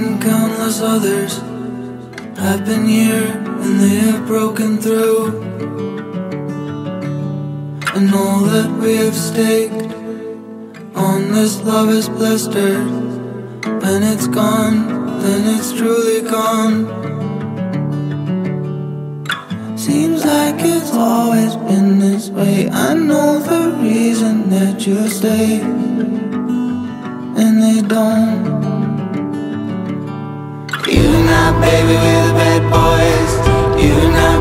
and countless others have been here and they have broken through. And all that we have staked on this love is blistered. When it's gone, then it's truly gone. Seems like it's always been this way. I know the reason that you stay, and they don't. You and I, baby, we're the bad boys. You and I,